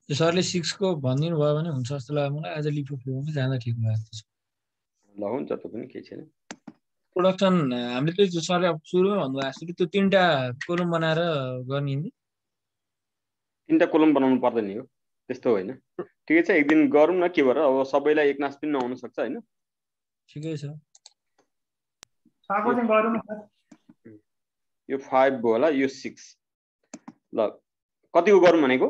सरले 6 को भनिदिनु भयो भने हुन्छ जस्तो लाग्यो मलाई। एज अ लिप अफ फ्लोमा जाँदा ठिक लाग्छ। ल हुन्छ त्यो पनि केही छैन। प्रोडक्सन हामीले त्यो सरले अब सुरुमै भन्नुभएको जस्तो कि त्यो 3टा कोलम बनाएर गर्ने नि। 3टा कोलम बनाउनु पर्दैन हो, त्यस्तो होइन। ठिकै छ, एक दिन गरौँ न, के भएर अब सबैलाई एकनास पनि नहुन सक्छ होइन। ठिकै छ। यो 5 भयो होला, यो 6। ल कतिको गरौँ भनेको?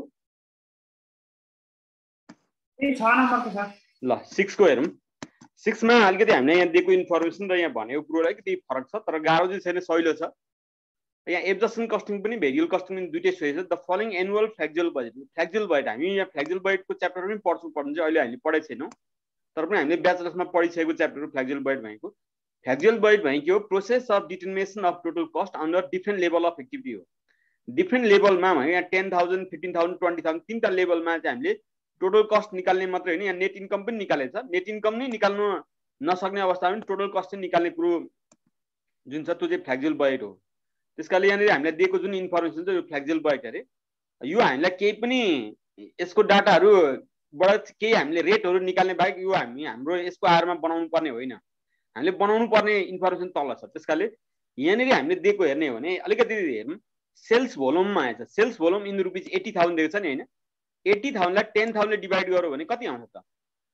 6 नम्बरको छ। ल 6 को हेरौँ। 6 मा अलिकति हामीले यहाँ दिएको इन्फर्मेसन र यहाँ भनेको कुरोलाई केही फरक छ, तर गाह्रो चाहिँ छैन, सहिलो छ। यहाँ एब्जर्सन कस्टिङ पनि भेरियल कस्टिङ पनि दुईटै सही छ। The following annual flexible budget. Flexible budget हामी यहाँ फ्लेक्जुअल बजेटको च्याप्टर पनि पढ्नु चाहिँ अहिले हामीले पढेको छैनौँ, तर पनि हामीले ब्याचलर्समा पढिसकेको च्याप्टर फ्लेक्जुअल बजेट भनेको। फ्लेक्जुअल बजेट भनेको हो process of determination of total cost under different level of activity हो। डिफ्रेन्ट लेभलमा भने यहाँ 10,000, 15,000, 20,000 3टा लेभलमा चाहिँ हामीले टोटल कस्ट निकाल्ने मात्रै होइन, यहाँ नेट इन्कम पनि निकालेको छ। नेट इन्कम नै निकाल्नु नसक्ने अवस्थामा पनि टोटल कस्ट चाहिँ निकाल्ने कुरो जुन छ त्यो चाहिँ फ्लेक्जुअल बजेट हो। त्यसकाले यहाँनिर हामीलाई दिएको जुन इन्फर्मेसन छ यो फ्लेक्जुअल बजेट अरे, यो हामीलाई केही पनि यसको डाटाहरूबाट केही हामीले रेटहरू निकाल्ने बाहेक यो हाम्रो यसको आधारमा बनाउनु पर्ने होइन, हामीले बनाउनु पर्ने इन्फर्मेसन तल छ। त्यसकाले यहाँनिर हामीले दिएको हेर्ने हो भने अलिकति हेरौँ। सेल्स भोल्युममा आएछ, सेल्स भोल्युम इन रुपिज 80,000 दिएको छ नि होइन। 80,000 लाई 10,000 ले डिभाइड गर्यो भने कति आउँछ त?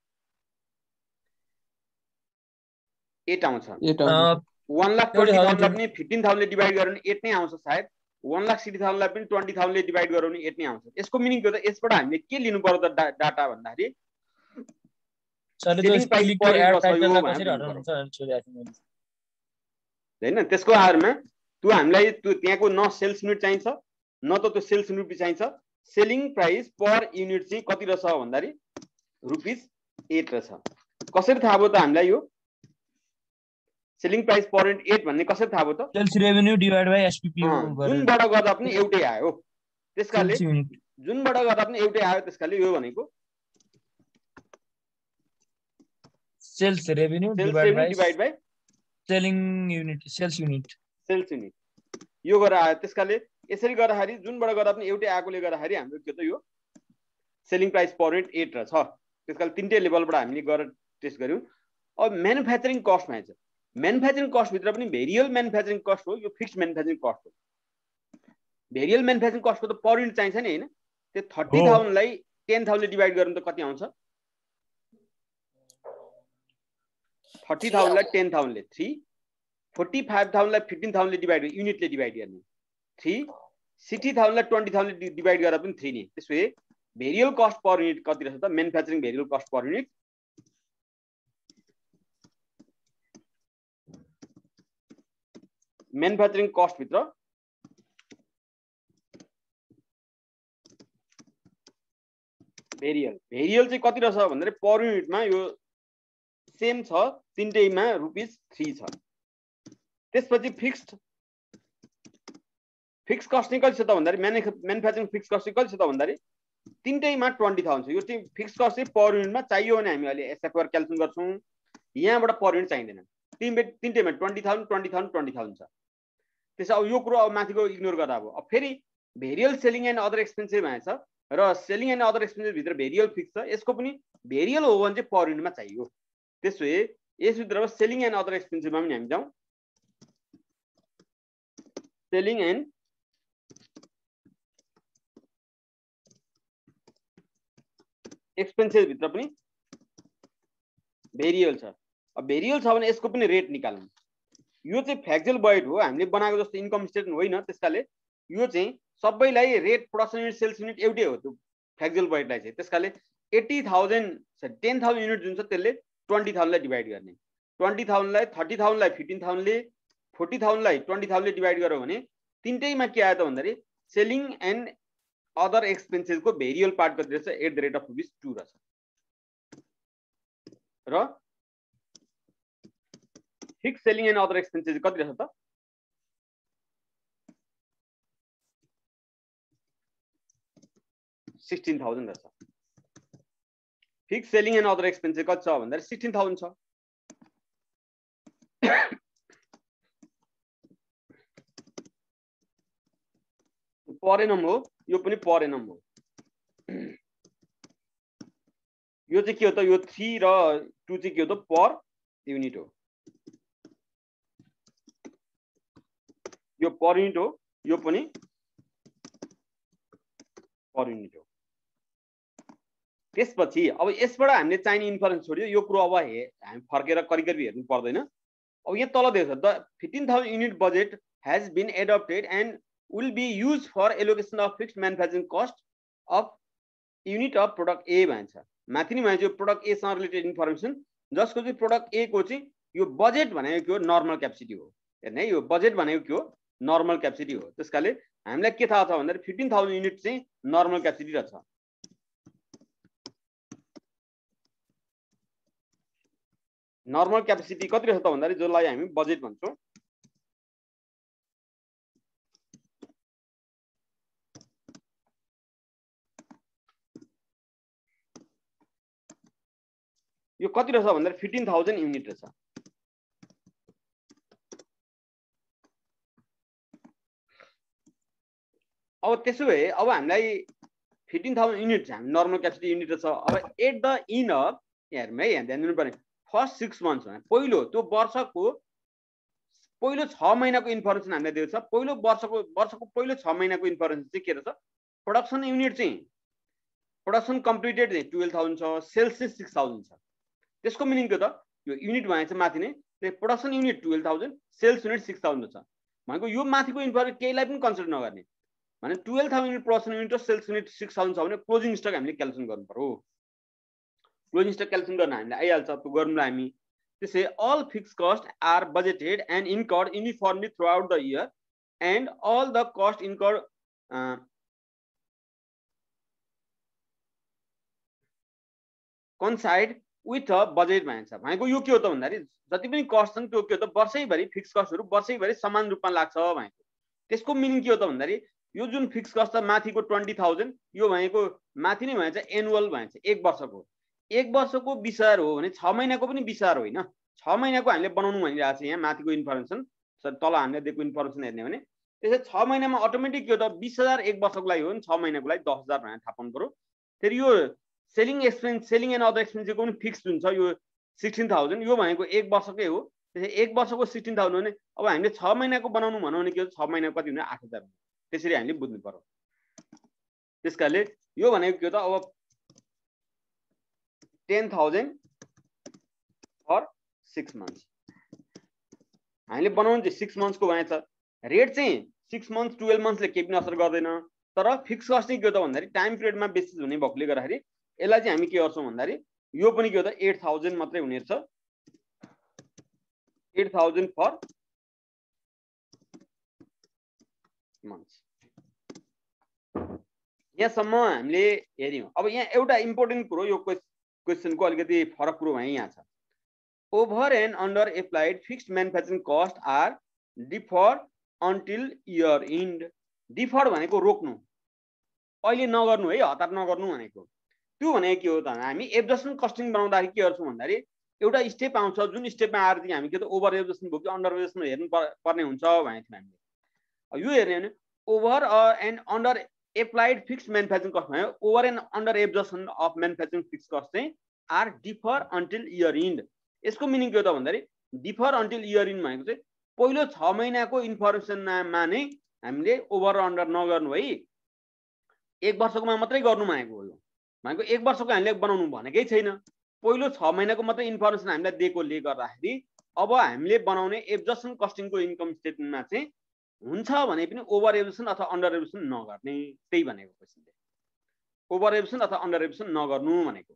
8 आउँछ। 1,40,000 लाई पनि 15,000 ले डिभाइड गर्यो भने 8 नै आउँछ सायद। 1,60,000 लाई पनि 20,000 ले डिभाइड गर्यो भने 8 नै आउँछ। यसको मिनिङ के हो त? यसबाट हामीले के लिनु पर्यो त डाटा भन्दाखेरि हैन, त्यसको आधारमा त्यो हामीलाई त्यो त्यहाँको न सेल्स युनिट चाहिन्छ न त त्यो सेल्स युनिट चाहिन्छ। सेलिङ प्राइस पर युनिट चाहिँ कति रहेछ भन्दाखेरि रुपिस 8 रहेछ। कसरी थाहा भयो त हामीलाई यो सेलिङ प्राइस पर युनिट 8 भन्ने कसरी थाहा भयो त? Sales revenue divide by SPP जुनबाट गर्दा पनि एउटै आयो। त्यसकाले जुनबाट गर्दा पनि एउटै आयो। त्यसकाले यो भनेको sales revenue divide by selling unit, sales unit यो गरेर आयो। त्यसकाले यसरी गर्दाखेरि जुनबाट गर्दा पनि एउटै आएकोले गर्दाखेरि हाम्रो के त यो सेलिङ प्राइस पर युनिट 8 रहेछ। त्यसकाले 3टै लेभलबाट हामीले गरेर टेस्ट गर्यौं। अब म्यानुफ्याक्चरिङ कस्ट भन्छ। म्यानुफ्याक्चरिङ कस्ट भित्र पनि भेरियल म्यानुफ्याक्चरिङ कस्ट हो, यो फिक्स्ड म्यानुफ्याक्चरिङ कस्ट हो। भेरियल म्यानुफ्याक्चरिङ कस्टको त पर युनिट चाहिन्छ नि हैन। त्यो 30,000 लाई 10,000 ले डिवाइड गर्नु त कति आउँछ? 30,000 लाई 10,000 ले 3, 45,000 लाई 15,000 ले डिवाइड युनिटले डिवाइड गर्ने 3, 60,000 लाई 20,000 ले डिवाइड गरेर पनि 3 नै। त्यसोभए भेरियल कस्ट पर युनिट कति रहेछ त? म्यानुफ्याक्चरिङ भेरियल cost per unit manufacturing cost भित्र भेरियल चाहिँ कति रहेछ भन्दाखेरि पर युनिटमा यो सेम छ, तीनटैमा रुपिस 3 छ। त्यसपछि फिक्स्ड कस्ट चाहिँ कति छ त भन्दाखेरि म्यानुफ्याक्चरिङ फिक्स्ड कस्ट चाहिँ कति छ त भन्दाखेरि तीनटैमा 20,000 छ। यो चाहिँ फिक्स्ड कस्ट चाहिँ पर युनिटमा चाहियो भने हामी अहिले एसएफआर क्याल्कुलेट गर्छौं, यहाँबाट पर युनिट चाहिँदैन। तीनटैमा 20,000 20,000 20,000 छ। त्यसै अब यो कुरो अब माथिको इग्नोर गर्दा अब फेरि भेरियल सेलिङ एन्ड अदर एक्सपेन्सेस भएछ र सेलिङ एन्ड अदर एक्सपेन्सेस भित्र भेरियल फिक्स छ। यसको पनि भेरियल हो भने चाहिँ पर युनिटमा चाहियो। त्यसोभए यसभित्र सेलिङ एन्ड अदर एक्सपेन्सेसमा पनि हामी जाउँ। सेलिङ एन्ड एक्सपेन्सेस भित्र पनि भेरियल छ। अब भेरियल छ भने यसको पनि रेट निकाल्नु। यो चाहिँ फ्लेक्जुअल बजेट हो, हामीले बनाएको जस्तो इन्कम स्टेटमेन्ट होइन। त्यसकाले यो चाहिँ सबैलाई rate production unit sales unit एउटै हो त्यो फ्लेक्जुअल बजेटलाई चाहिँ। त्यसकाले 10,000 युनिट जुन छ त्यसले 20,000 लाई डिवाइड गर्ने। 20,000 लाई 30,000 लाई 15,000 ले 40,000 लाई 20,000 ले डिवाइड गर्यो भने तीनटैमा के आयो त भन्दाखेरि सेलिङ एन्ड अदर एक्सपेन्सेस को भेरियल पार्ट कति रहेछ? @2 रहेछ। र fix selling and other expenses कति रहेछ त? 16,000 रहेछ। Fix selling and other expenses कति छ भन्दाखेरि 16,000 छ। पर एनम हो, यो पनि पर एनम हो। यो चाहिँ के हो त यो 3 र 2 चाहिँ के हो त पर युनिट हो यो पर युनिट हो यो पनि पर युनिट हो त्यसपछि अब यसबाट हामीले चाहिने इन्फरेन्स छोड्यो यो कुरो अब हामी फर्केर करिब हेर्नु पर्दैन अब यहाँ तल दिएको छ the 15,000 unit budget has been adopted and will be used for allocation of fixed manufacturing cost of unit of product A भन्छ माथि नि भन्छ यो प्रोडक्ट ए सँग रिलेटेड इन्फर्मेसन जसको चाहिँ प्रोडक्ट ए को चाहिँ यो बजेट भनेको के हो नर्मल क्यापेसिटी हो हेर्नु है यो बजेट भनेको के हो नर्मल क्यापेसिटी हो त्यसकाले हामीलाई के थाहा छ भन्दा 15,000 युनिट चाहिँ नर्मल क्यापेसिटी रहेछ नर्मल क्यापेसिटी कति रहेछ त भन्दा जसलाई हामी बजेट भन्छौं यो कति रहेछ भन्दा 15,000 युनिट रहेछ अब त्यसो भए अब हामीलाई 15,000 युनिट हामी नर्मल क्यापेसिटी युनिट रहेछ अब एट द इन अफ हेर्नु है ध्यान दिनु पर्ने फर्स्ट 6 मन्थ्स पहिलो त्यो वर्षको पहिलो 6 महिनाको इन्फर्मेसन हामीले दिएको छ पहिलो वर्षको पहिलो 6 महिनाको इन्फर्मेसन चाहिँ के रहेछ प्रोडक्सन युनिट चाहिँ प्रोडक्सन कम्प्लिटेड चाहिँ 12,000 छ सेल्स चाहिँ 6,000 छ त्यसको मिनिङ के त यो युनिट भनेको चाहिँ माथि नै प्रोडक्सन युनिट 12,000 सेल्स युनिट 6,000 छ भनेको यो माथिको इन्फर्मेसन केहीलाई पनि कन्सिडर नगर्ने भने 12,000 युनिट प्रोडक्सन युनिट र सेल्स युनिट 6,000 छ भने क्लोजिङ स्टक हामीले क्याल्कुलेसन गर्नु पर्यो क्लोजिङ स्टक क्याल्कुलेसन गर्न हामीले आइहाल्छ त्यो गर्नुलाई हामी त्यसै all fixed costs are budgeted and incurred uniformly throughout the year and all the cost incurred coincide with a budget भन्छ भनेको यो के हो त भन्दाखेरि जति पनि कस्ट छन् त्यो के हो त वर्षैभरि फिक्स कस्टहरु वर्षैभरि समान रूपमा लाग्छ भनेको त्यसको मिनिङ के हो त भन्दाखेरि यो जुन फिक्स कस्ट छ माथिको 20,000 यो भनेको माथि नै भन्छ एनुअल भन्छ एक वर्षको 20,000 हो भने 6 महिनाको पनि 20,000 होइन 6 महिनाको हामीले बनाउनु भनिरहेको छ यहाँ माथिको इन्फर्मेसन तल हामीले दिएको इन्फर्मेसन हेर्ने भने त्यसै 6 महिनामा अटोमेटिक के हो त 20,000 एक वर्षको लागि हो भने 6 महिनाको लागि 10,000 भनेर थाहा पाउनु पर्यो फेरि यो selling expense selling and other एक्सपेन्सको पनि फिक्स हुन्छ यो 16,000 यो भनेको एक वर्षकै हो त्यसै एक वर्षको 16,000 भने अब हामीले 6 महिनाको बनाउनु भन्नु भने के हो 6 महिनाको कति हुने 8,000 त्यसरी हामीले बुझ्नु पर्यो त्यसकाले यो भनेको के हो त अब 10,000 for 6 months हामीले बनाउनु चाहिँ 6 months को भनेछ रेट चाहिँ 6 months 12 months ले केही पनि असर गर्दैन तर फिक्स कस्ट चाहिँ के हो त भन्दाखेरि टाइम पिरियडमा बेसिस हुने भएकोले गर्दाखेरि यसलाई चाहिँ हामी के गर्छौं भन्दाखेरि यो पनि के हो त 8,000 मात्रै हुने छ 8,000 for months यहाँसम्म हामीले हेर्यौं अब यहाँ एउटा इम्पोर्टेन्ट कुरो यो क्वेशन को अलिकति फरक कुरो भए यहाँ छ over and under applied fixed manufacturing cost are deferred until year end deferred भनेको रोक्नु अहिले नगर्नु है हतार नगर्नु भनेको त्यो भनेको के हो त हामी एडजस्टमेन्ट कस्टिङ बनाउँदाखेरि के गर्छौं भन्दाखेरि एउटा स्टेप आउँछ जुन स्टेपमा आएर चाहिँ हामी के त ओभर एडजस्टमेन्ट भयो कि अन्डर एडजस्टमेन्ट हेर्नु पर्ने हुन्छ भनेको हामीले यो हेर्ने भने over and under applied fixed manufacturing cost भयो over and under adjustment of manufacturing fixed cost चाहिँ are defer until year end यसको मिनिङ के हो त भन्दाखेरि डिफर अन्टिल इयर एन्ड भनेको चाहिँ पहिलो 6 महिनाको इन्फर्मेसनमा नै हामीले ओभर र अन्डर नगर्नु है एक वर्षकोमा मात्रै गर्नु भनेको हो यो भनेको एक वर्षको हामीले बनाउनु भनेकै छैन पहिलो 6 महिनाको मात्रै इन्फर्मेसन हामीलाई दिएकोले गर्दाखेरि अब हामीले बनाउने एडजस्टमेन्ट कस्टिङको इन्कम स्टेटमेन्टमा चाहिँ हुन्छ भने पनि ओभर एडजस्टमेन्ट अथवा अन्डर एडजस्टमेन्ट नगर्ने त्यही भनेको क्वेशनले ओभर एडजस्टमेन्ट अथवा अन्डर एडजस्टमेन्ट नगर्नु भनेको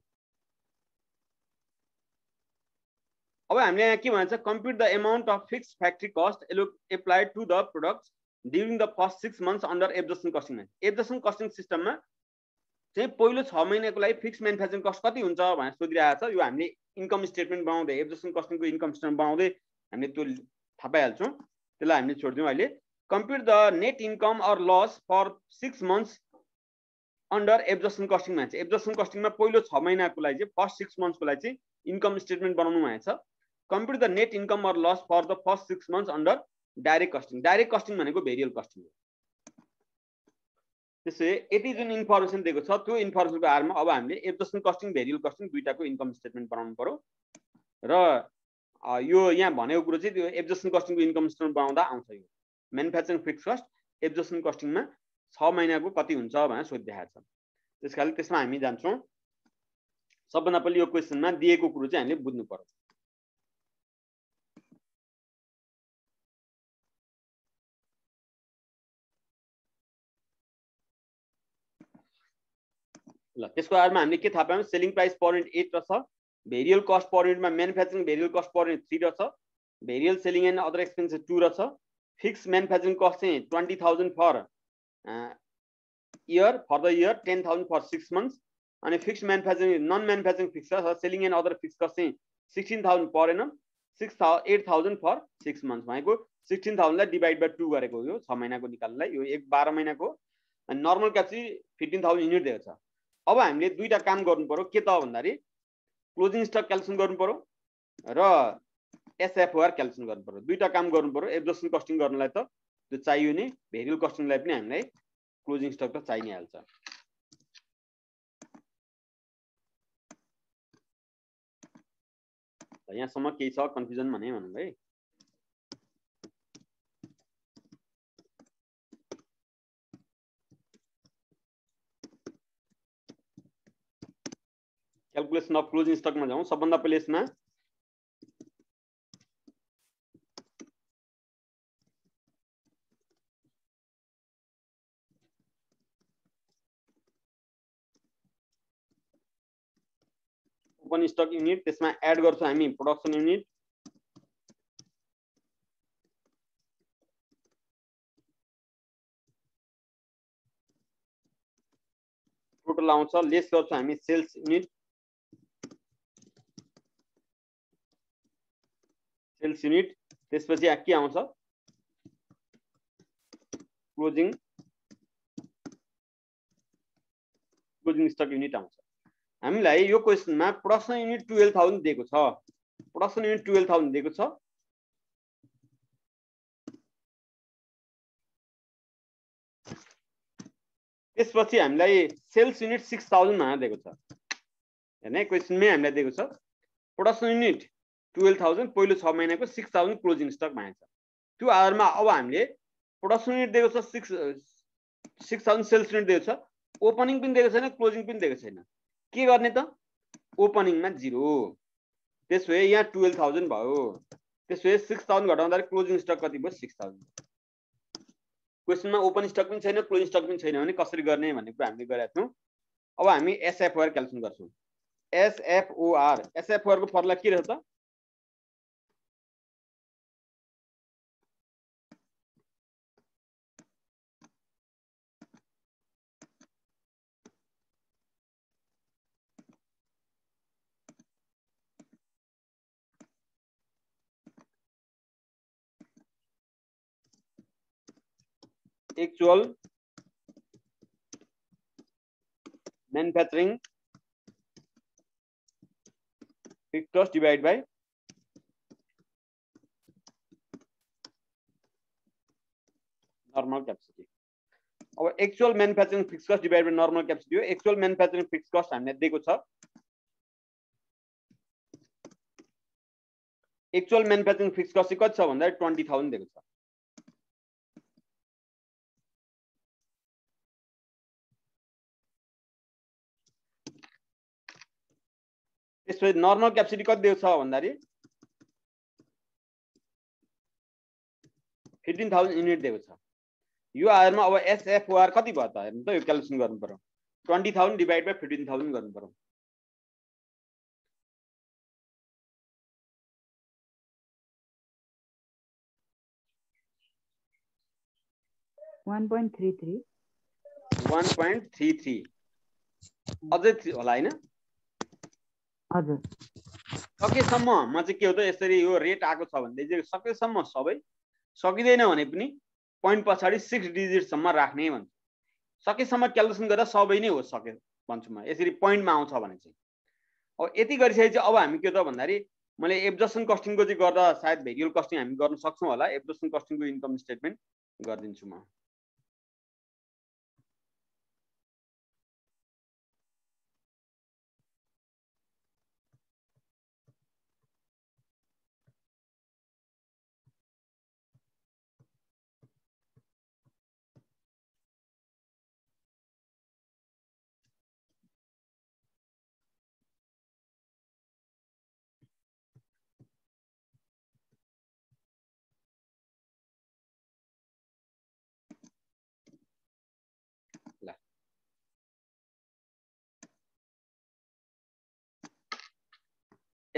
अब हामीले यहाँ के भन्छ compute the amount of fixed factory cost applied to the products during the first 6 months under adjustment costing adjustment costing सिस्टममा चाहिँ पहिलो 6 महिनाको लागि फिक्स्ड म्यानुफ्याक्चरिङ कस्ट कति हुन्छ भनेर सोधिरहेको छ यो हामीले इन्कम स्टेटमेन्ट बनाउँदै एडजस्टमेन्ट कस्टिङको इन्कम स्टेटमेन्ट बनाउँदै हामीले त्यो थाहा पाइहाल्छौँ त्यसलाई हामीले छोड्दियौँ अहिले compute the net income or loss for 6 months under adjustment costing भन्छ एडजस्टमेन्ट कस्टिङमा पहिलो 6 महिनाको लागि चाहिँ फर्स्ट 6 months को लागि चाहिँ इन्कम स्टेटमेन्ट बनाउनु भनेको छ compute the net income or loss for the first 6 months under direct costing भनेको भेरिएबल कस्टिङ हो त्यसैले यति जुन इन्फर्मेसन दिएको छ त्यो इन्फर्मेसनको आधारमा अब हामीले एब्जर्प्सन कस्टिङ भेरिएबल कस्टिङ दुईटाको इन्कम स्टेटमेन्ट बनाउनु पर्यो र यो यहाँ भनेको कुरो चाहिँ त्यो एब्जर्प्सन कस्टिङको इन्कम स्टेटमेन्ट बनाउँदा आउँछ यो म्यानुफ्याक्चरिङ फिक्स कस्ट एब्जर्प्सन कस्टिङमा 6 महिनाको कति हुन्छ भनेर सोधिरहेको छ त्यसकारण त्यसमा हामी जान्छौँ सबभन्दा पहिले यो क्वेशनमा दिएको कुरो चाहिँ हामीले बुझ्नु पर्यो ल त्यसको आधारमा हामीले के थाहा पायौँ सेलिङ प्राइस पर युनिट 8 रहेछ भेरिएबल कस्ट पर युनिटमा manufacturing variable cost per unit 3 रहेछ variable selling and other expenses 2 रहेछ फिक्स म्यानुफ्याक्चरिङ कस्ट चाहिँ 20,000 for year for the year 10,000 for 6 months अनि fix manufacturing non manufacturing fix छ selling and other fix cost चाहिँ 16,000 per annum 8,000 for 6 months भनेको 16,000 लाई divide by 2 गरेको यो 6 महिनाको निकाल्नलाई यो 12 महिनाको अनि नर्मल क्यापेसिटी 15,000 युनिट दिएको छ अब हामीले दुईटा काम गर्नु पर्यो के त भन्दाखेरि क्लोजिङ स्टक क्याल्कुलेसन गर्नु पर्यो र एसएफओआर क्याल्कुलेसन गर्नु पर्यो दुईटा काम गर्नु पर्यो एब्जर्प्सन कस्टिङ गर्नलाई त त्यो चाहियो नि भेरिएबल कस्टिङलाई पनि हामीलाई क्लोजिङ स्टक त चाहिने हाल्छ यहाँसम्म केही छ कन्फ्युजन भने भन्नु है क्याल्कुलेसन अफ क्लोजिङ स्टकमा जाउँ सबभन्दा पहिले यसमा ओपन स्टक युनिट त्यसमा एड गर्छौँ हामी प्रोडक्सन युनिट टोटल आउँछ लेस गर्छौँ हामी सेल्स युनिट त्यसपछि के आउँछ क्लोजिङ स्टक युनिट आउँछ हामीलाई यो क्वेशनमा प्रोडक्सन युनिट 12,000 दिएको छ प्रोडक्सन युनिट 12,000 दिएको छ त्यसपछि हामीलाई सेल्स युनिट 6,000 भनेर दिएको छ हैन क्वेशनमै हामीलाई दिएको छ प्रोडक्सन युनिट 12,000 पहिलो 6 महिनाको 6,000 क्लोजिङ स्टक भनेको छ त्यो आधारमा अब हामीले प्रोडक्सन युनिट दिएको छ 6,000 सेल्स युनिट दिएको छ ओपनिङ पनि दिएको छैन क्लोजिङ पनि दिएको छैन के गर्ने त ओपनिङमा 0 त्यसोभए यहाँ 12,000 भयो त्यसोभए 6,000 घटाउँदा क्लोजिङ स्टक कति भयो 6,000 क्वेशनमा ओपन स्टक पनि छैन क्लोजिङ स्टक पनि छैन भने कसरी गर्ने भन्ने कुरा हामीले गरेका थियौँ अब हामी एसएफओआर क्याल्कुलेसन गर्छौँ एसएफओआर को फर्मुला के रहेछ actual manufacturing fixed cost divided by normal capacity अब actual manufacturing fixed cost divided by normal capacity हो actual manufacturing fixed cost हामीले दिएको छ actual manufacturing fixed cost कति छ भन्दा 20,000 दिएको छ त्यसपछि नर्मल क्यापेसिटी कति दिएको छ भन्दाखेरि 15,000 युनिट दिएको छ यो आधारमा अब एसएफओआर कति भयो त हेर्नु त यो क्याल्कुलेसन गर्नु पर्यो 20,000 डिभाइड बाइ 15,000 गर्नु पर्यो $1.33 अझै होला हैन हजुर सकेसम्म म चाहिँ के हो त यसरी यो रेट आएको छ भन्दै चाहिँ सकेसम्म सबै सकिदैन भने पनि पोइन्ट पछाडी 6 डिजिट सम्म राख्ने भन्छु सकेसम्म क्याल्कुलेसन गरेर सबै नै हो सके भन्छु म यसरी पोइन्टमा आउँछ भने चाहिँ अब यति गरिसकेपछि अब हामी के त भन्दाखेरि मैले एब्जर्प्सन कस्टिङको चाहिँ गर्दा सायद भेरिएबल कस्टिङ हामी गर्न सक्छौं होला एब्जर्प्सन कस्टिङको इन्कम स्टेटमेन्ट गर्दिन्छु म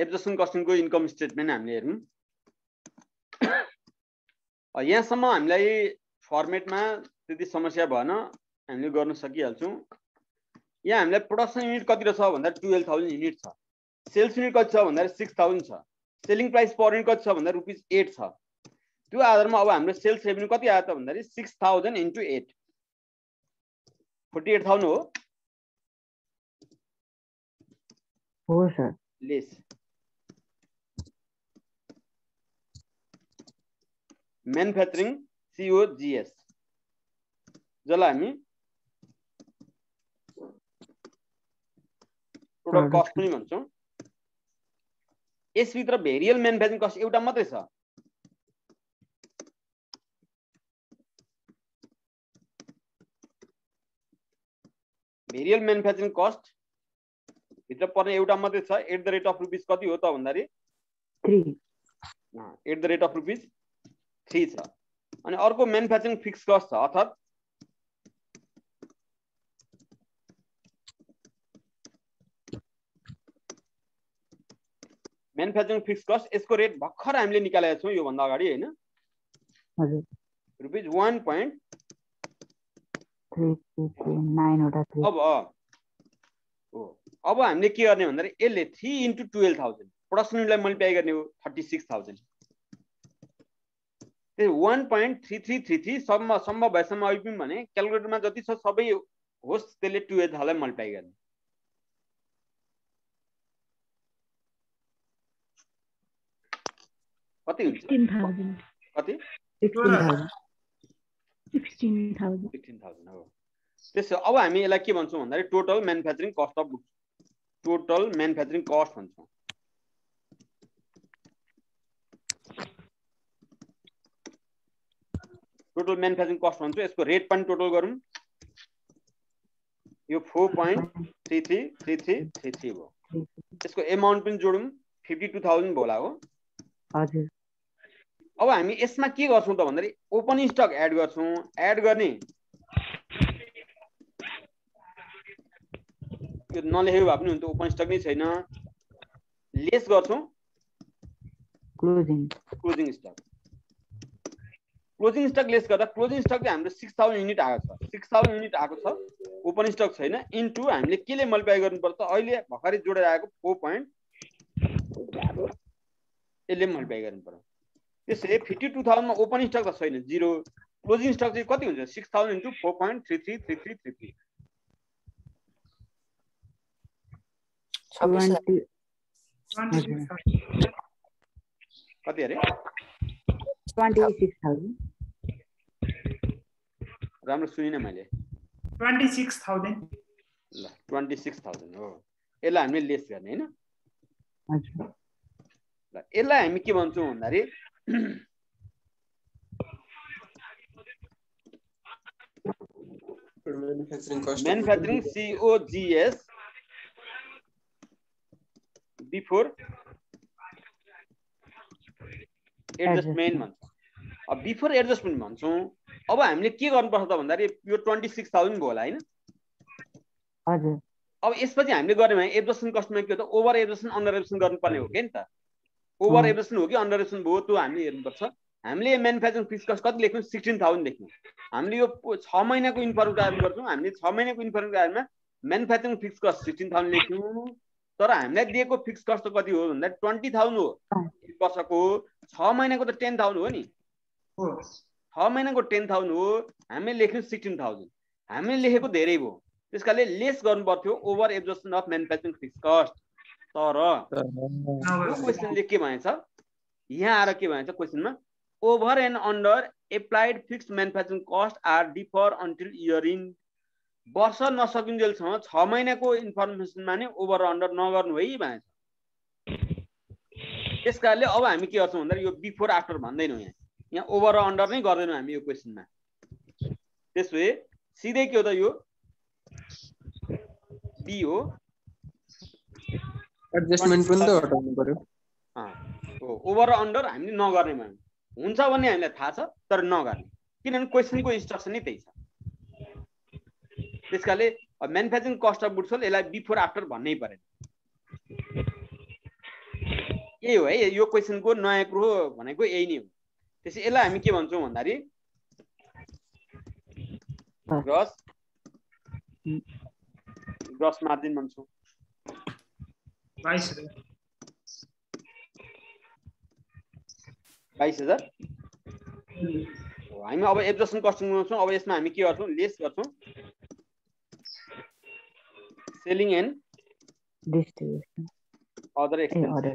एब्जर्प्सन कस्टिङको इन्कम स्टेटमेन्ट हामीले हेरौँ। यहाँसम्म हामीलाई फर्मेटमा त्यति समस्या भएन, हामीले गर्न सकिहाल्छौँ। यहाँ हामीलाई प्रोडक्सन युनिट कति छ भन्दा 12,000 युनिट छ, सेल्स युनिट कति छ भन्दा 6,000 छ, सेलिङ प्राइस पर युनिट कति छ भन्दा ₹8 छ। त्यो आधारमा अब हाम्रो सेल्स रेभेन्यू कति आयो त भन्दा 6,000 × 8 48,000 हो सर। लेस म्यानुफ्याक्चरिङ COGS जसलाई हामी प्रोडक्ट कस्ट पनि भन्छौँ। यसभित्र भेरियल म्यानुफ्याक्चरिङ कस्ट एउटा मात्रै छ। भेरियल म्यानुफ्याक्चरिङ कस्ट भित्र पर्ने एउटा मात्रै छ। ₹@ कति हो त भन्दाखेरि 3 ₹3 छ। अनि अर्को म्यानुफ्याक्चरिङ फिक्स कस्ट छ, अर्थात् म्यानुफ्याक्चरिङ फिक्स कस्ट यसको रेट भर्खर हामीले निकालेका छौँ यो भन्दा अगाडि हैन। हजुर ₹1.339 वटा 3। अब हामीले के गर्ने भन्दाखेरि यसले 3 × 12,000 प्रोडक्सन युनिटलाई मल्टिप्लाई गर्ने हो 36,000। त्यो 1.3333 सम्म भएसम्म आइपुग्यौँ भने क्यालकुलेटरमा जति छ सबै होस् त्यसले 12,000 लाई मल्टिप्लाई गर्ने। कति हुन्छ? 16,000 कति? 16,000 हो। त्यसो अब हामी यसलाई के भन्छौँ भन्दाखेरि total manufacturing cost of goods, total manufacturing cost भन्छौँ। टोटल म्यानुफ्याक्चरिङ कस्ट भन्छौँ। यसको रेट पनि टोटल गरौँ। यो 4.333333 हो। यसको एमाउन्ट पनि जोडौँ 52,000 होला हो। हजुर। अब हामी यसमा के गर्छौँ त भन्दाखेरि ओपनिङ स्टक एड गर्छौँ। एड गर्ने यो नलेखेको भए पनि हुन्छ, ओपन स्टक नै छैन। लेस गर्छौँ closing stock. Closing stock less गर्दा क्लोजिङ स्टक चाहिँ हाम्रो 6,000 युनिट आएको छ। 6,000 युनिट आएको छ, ओपन स्टक छैन। इन्टु हामीले केले मल्टिप्लाई गर्नुपर्छ? अहिले भर्खरै जोडेर आएको 4. यसले मल्टिप्लाई गर्नुपर्छ। त्यसैले 52,000 मा ओपन स्टक त छैन, 0। क्लोजिङ स्टक चाहिँ कति हुन्छ? 6,000 × 4.333333 कति अरे? 26,000। राम्रो सुनिन मैले। 26,000 ल 26,000 हो। यसलाई हामीले लेस गर्ने हैन। हजुर। ल यसलाई हामी के भन्छौँ भन्दाखेरि म्यानुफ्याक्चरिङ COGS बिफोर एडजस्टमेन्ट भन्छौँ। अब बिफोर एडजस्टमेन्ट भन्छौँ। अब हामीले के गर्नुपर्छ त भन्दाखेरि यो 26,000 भयो होला हैन। हजुर। अब यसपछि हामीले गर्ने भने एब्जर्प्सन कस्टमा के हो त ओभर एब्जर्प्सन अन्डर एब्जर्प्सन गर्नुपर्ने हो के नि त। ओभर एब्जर्प्सन हो कि अन्डर एब्जर्प्सन भयो त्यो हामीले हेर्नुपर्छ। हामीले म्यानुफ्याक्चरिङ फिक्स कस्ट कति लेख्यौँ? 16,000 लेख्यौँ। हामीले यो 6 महिनाको इन्फर्मेसन तयार गर्छौँ। हामीले 6 महिनाको इन्फर्मेसन तयारमा म्यानुफ्याक्चरिङ फिक्स कस्ट 16,000 लेख्यौँ। तर हामीलाई दिएको फिक्स कस्ट कति हो भन्दा 20,000 हो। एक वर्षको 6 महिनाको त 10,000 हो नि। 6 महिनाको 10,000 हो। हामीले लेख्यौँ 16,000। हामीले लेखेको धेरै भयो, त्यसकारणले लेस गर्नु पर्थ्यो over absorption of manufacturing fix cost. तर यो क्वेशनले के भनेछ? यहाँ आएर के भनेछ क्वेशनमा? Over and under applied fixed manufacturing cost are defer until year end. वर्ष नसकिन्जेलसम्म 6 महिनाको इन्फर्मेसनमा नै ओभर अन्डर नगर्नु है भनेछ। त्यसकारणले अब हामी के गर्छौँ भन्दा यो बिफोर आफ्टर भन्दैनौँ। यहाँ ओभर र अन्डर नै गर्दैनौँ हामी यो क्वेशनमा। त्यसो भए सिधै के हो त यो बी हो। एडजस्टमेन्ट पनि त हटाउनु पर्यो। ओभर र अन्डर हामीले नगर्ने भयो। हुन्छ भन्ने हामीलाई थाहा छ तर नगर्ने, किनभने क्वेशनको इन्स्ट्रक्सन नै त्यही छ। त्यसकारणले manufacturing cost of goods sold यसलाई बिफोर आफ्टर भन्नै परेन। यही हो है यो क्वेसनको नयाँ कुरो भनेको यही नै हो। त्यसै यसलाई हामी के भन्छौँ भन्दाखेरि ग्रस मार्जिन भन्छौँ। 22,000 हामी अब एब्जर्सन कस्टिङ गर्छौँ। अब यसमा हामी के गर्छौँ लेस गर्छौँ selling and distribution other expenses.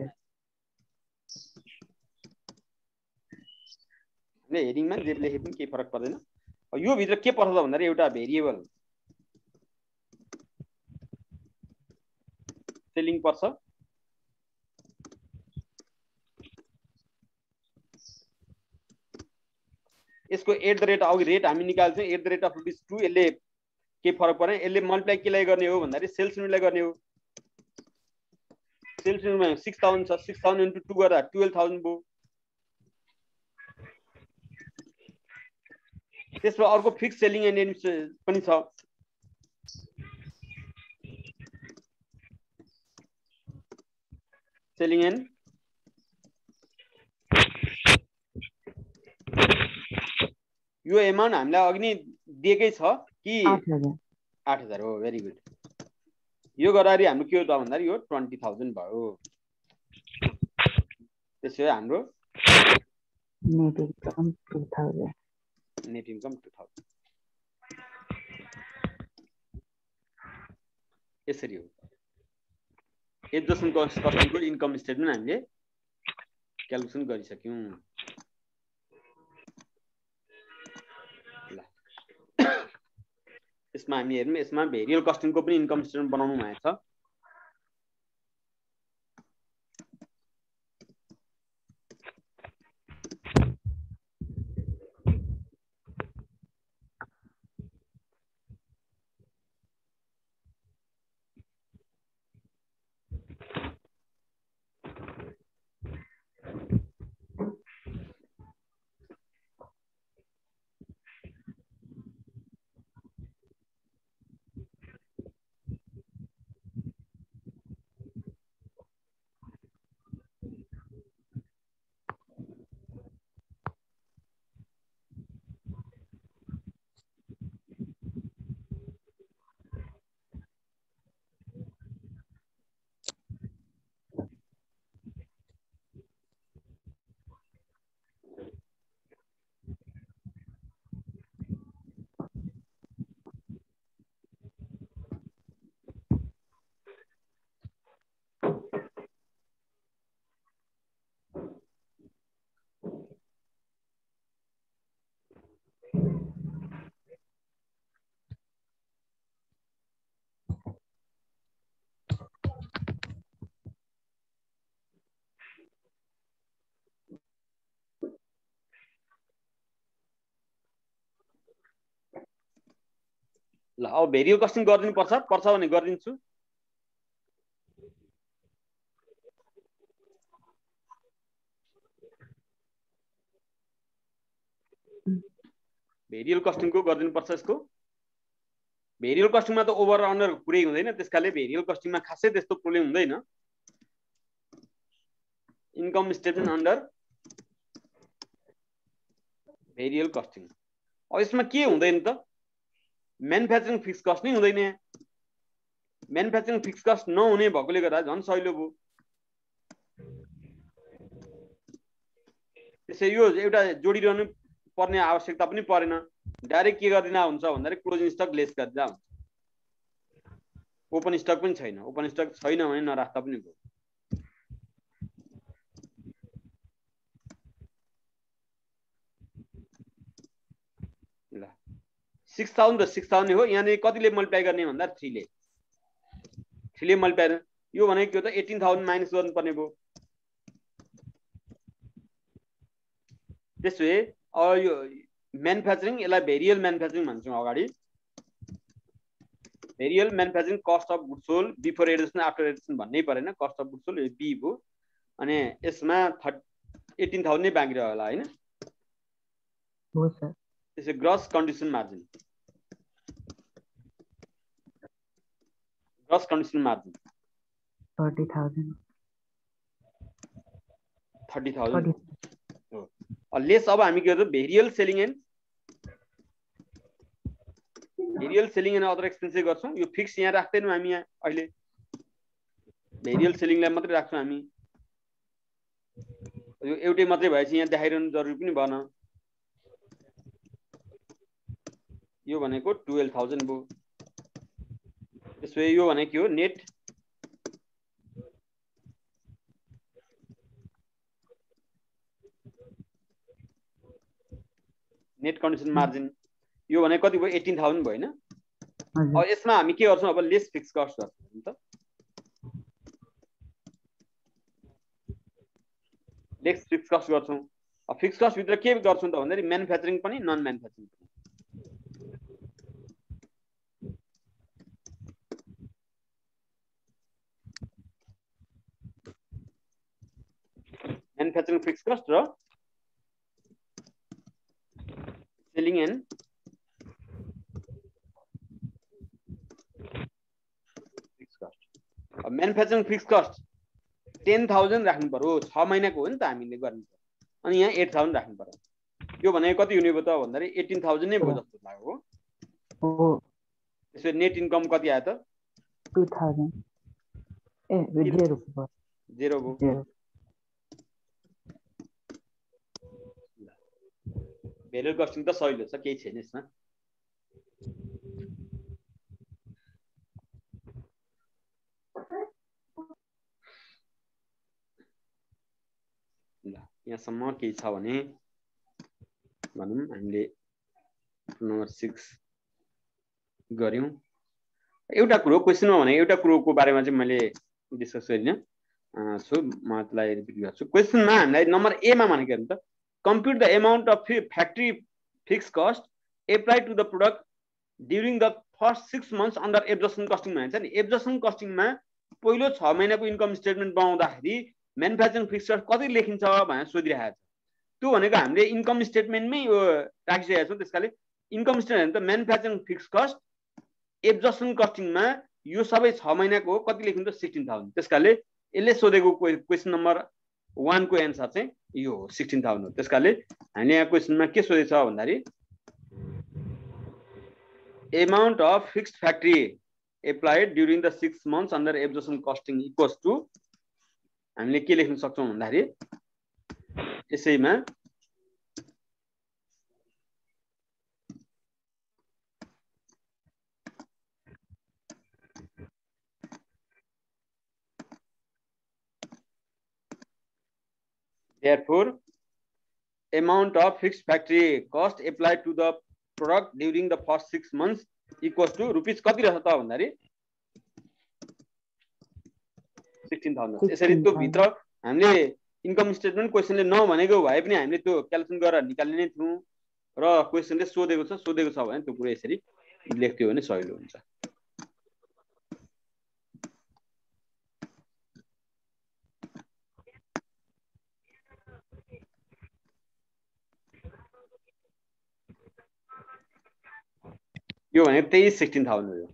हेडिङमा जे लेखे पनि केही फरक पर्दैन। यो भित्र के पर्छ भन्दाखेरि एउटा भेरिएबल सेलिङ पर्छ, यसको एट द रेट अघि रेट हामी निकाल्छौँ एट द रेट अफ ₹2। यसले के फरक परेन, यसले मल्टिप्लाई केलाई गर्ने हो भन्दाखेरि सेल्स युनिटलाई गर्ने हो। सेल्स युनिटमा 6000 छ, 6000 इन्टु 2 गर्दा 12000 भयो। त्यसमा अर्को फिक्स सेलिङ एन्ड एडमिनिस्ट्रेसन पनि छ। सेलिङ एन्ड यो एमाउन्ट हामीलाई अघि नै दिएकै छ कि 8000 हो। Very good. यो गर्दाखेरि हाम्रो के हो त भन्दाखेरि यो 20000 भयो। त्यसो भए हाम्रो नेट इन्कम 2000 यसरी हो। एब्जर्सन कस्टिङको इन्कम स्टेटमेन्ट हामीले क्याल्कुलेसन गरिसक्यौँ। यसमा हामी हेरौँ, यसमा भेरियल कस्टिङको पनि इन्कम स्टेटमेन्ट बनाउनु भएको छ। ल अब भेरियल कस्टिङ गरिदिनु पर्छ भने गरिदिन्छु। भेरियल कस्टिङको गरिदिनु पर्छ। यसको भेरियल कस्टिङमा त ओभर अन्डर पुरै हुँदैन, त्यसकाले भेरियल कस्टिङमा खासै त्यस्तो प्रब्लम हुँदैन। इन्कम स्टेटमेन्ट अन्डर भेरियल कस्टिङ। अब यसमा के हुँदैन त म्यानुफ्याक्चरिङ फिक्स कस्ट नै हुँदैन। म्यानुफ्याक्चरिङ फिक्स कस्ट नहुने भएकोले गर्दा झन् सहिलो भयो। त्यसै यो एउटा जोडिरहनु पर्ने आवश्यकता पनि परेन। डाइरेक्ट के गरिदिन हुन्छ भन्दाखेरि क्लोजिङ स्टक लेस गरिदिँदा हुन्छ। ओपन स्टक पनि छैन, ओपन स्टक छैन भने नराख्दा पनि भयो। ल 6000 त 6000 हो। यहाँ कतिले मल्टिप्लाई गर्ने भन्दा 3 ले मल्टिप्लाई। यो भनेको के हो त 18000 माइनस गर्नुपर्ने भयो। त्यसो भए यो म्यानुफ्याक्चरिङ यसलाई भेरियल म्यानुफ्याक्चरिङ भन्छौँ। अगाडि भेरियल manufacturing cost of goods sold before adjustment after adjustment भन्नै परेन। कस्ट अफ गुड्स सोल्ड यो बी भयो। अनि यसमा 18000 नै बाँकी रह्यो होला हैन? हो सर। त्यसै gross contribution margin, gross contribution margin 30,000 30,000 हो। लेस अब हामी के गर्छौँ भेरियल सेलिङ एन्ड अदर एक्सपेन्सेस गर्छौँ। यो फिक्स यहाँ राख्दैनौँ हामी, यहाँ अहिले भेरियल सेलिङलाई मात्रै राख्छौँ हामी। यो एउटै मात्रै भएपछि यहाँ देखाइरहनु जरुरी पनि भएन। यो भनेको 12,000 भयो। त्यसो यो भनेको के हो नेट कन्डिसन मार्जिन। यो भने कति भयो 18,000 भयो हैन। अब यसमा हामी के गर्छौँ अब लेस फिक्स कस्ट गर्छौँ त। लेस फिक्स कस्ट गर्छौँ। अब फिक्स कस्ट भित्र के गर्छौँ त भन्दाखेरि म्यानुफ्याक्चरिङ पनि नन म्यानुफ्याक्चरिङ पनि। म्यानुफ्याक्चरिङ फिक्स कस्ट र सेलिङ एन्ड फिक्स कस्ट। अब म्यानुफ्याक्चरिङ फिक्स कस्ट 10,000 राख्नु पर्यो। 6 महिनाको हो नि त हामीले गर्ने। अनि यहाँ 8,000 राख्नु पर्यो। यो भनेको कति हुने भयो त भन्दाखेरि 18,000 नै भयो जस्तो लाग्यो हो। त्यसो नेट इन्कम कति आयो त 2,000 ए 0 भयो। 0 भयो। भेरियल कस्टिङ त सजिलो छ, केही छैन यसमा। ल यहाँसम्म केही छ भने भनौँ हामीले नम्बर 6 गर्यौँ। एउटा कुरो क्वेसनमा भने एउटा कुरोको बारेमा चाहिँ मैले डिस्कस गरिनँ छु, म त्यसलाई रिपिट गर्छु। क्वेसनमा हामीलाई नम्बर ए मा भनेको हेर्नु त compute the amount of factory fixed cost applied to the product during the first 6 months under absorption costing भन्छ नि। एब्जर्प्सन कस्टिङमा पहिलो 6 महिनाको इन्कम स्टेटमेन्ट बनाउँदाखेरि म्यानुफ्याक्चरिङ फिक्स्ड कस्ट कति लेखिन्छ भनेर सोधिरहेको छ। त्यो भनेको हामीले इन्कम स्टेटमेन्टमै यो राखिसकेका छौँ। त्यसकाले इन्कम स्टेटमेन्ट त म्यानुफ्याक्चरिङ फिक्स्ड कस्ट एब्जर्प्सन कस्टिङमा यो सबै 6 महिनाको हो, कति लेखिन्छ 16,000। त्यसकाले यसले सोधेको क्वेसन नम्बर 1 को एन्सर चाहिँ यो हो 16,000 हो। त्यसकाले हामीले यहाँ क्वेसनमा के सोधेछ भन्दाखेरि amount of fixed factory applied during the 6 months under absorption costing equals to हामीले के लेख्न सक्छौँ भन्दाखेरि यसैमा therefore amount of fixed factory cost applied to the product during the first 6 months equals to rupees कति रहेछ त भन्दाखेरि 16,000। यसरी त्यो भित्र हामीले इन्कम स्टेटमेन्ट क्वेसनले नभनेको भए पनि हामीले त्यो क्याल्कुलेसन गरेर निकाल्ने नै थियौँ र क्वेसनले सोधेको छ भने त्यो कुरा यसरी लेख्थ्यो भने सजिलो हुन्छ। यो भने 16,000 हो।